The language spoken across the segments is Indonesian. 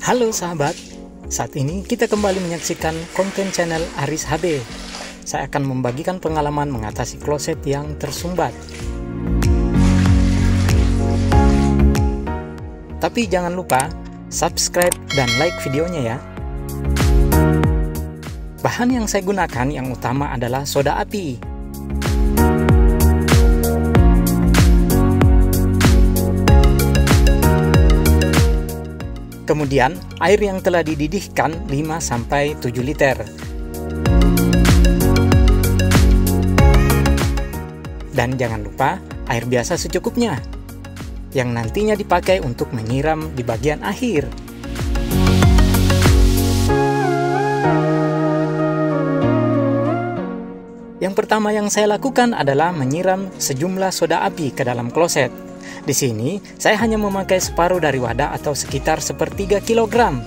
Halo sahabat, saat ini kita kembali menyaksikan konten channel Aris HB. Saya akan membagikan pengalaman mengatasi kloset yang tersumbat. Tapi jangan lupa subscribe dan like videonya ya. Bahan yang saya gunakan yang utama adalah soda api. Kemudian air yang telah dididihkan 5-7 liter. Dan jangan lupa air biasa secukupnya, yang nantinya dipakai untuk menyiram di bagian akhir. Yang pertama yang saya lakukan adalah menyiram sejumlah soda api ke dalam kloset. Di sini, saya hanya memakai separuh dari wadah atau sekitar 1/3 kilogram.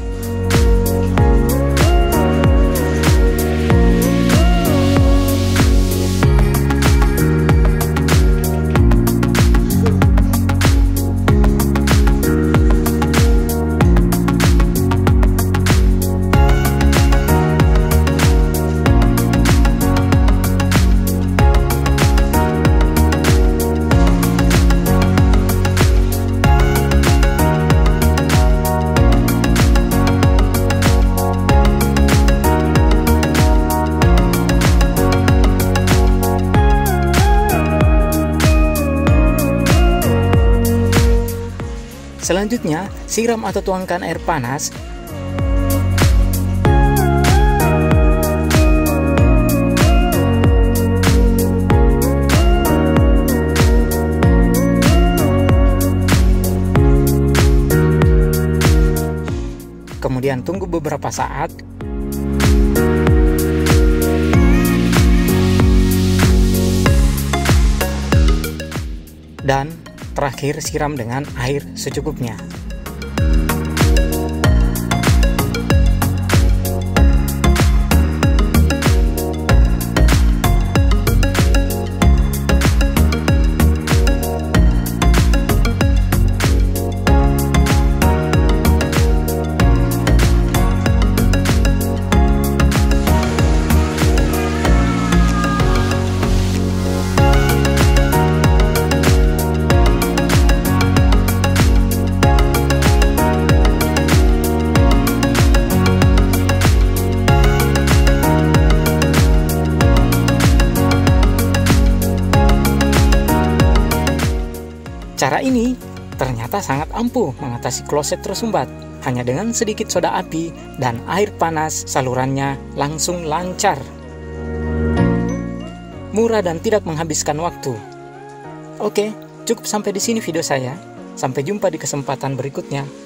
Selanjutnya, siram atau tuangkan air panas. Kemudian tunggu beberapa saat. Dan terakhir siram dengan air secukupnya. Cara ini ternyata sangat ampuh mengatasi kloset tersumbat. Hanya dengan sedikit soda api dan air panas, salurannya langsung lancar. Murah dan tidak menghabiskan waktu. Oke, cukup sampai di sini video saya. Sampai jumpa di kesempatan berikutnya.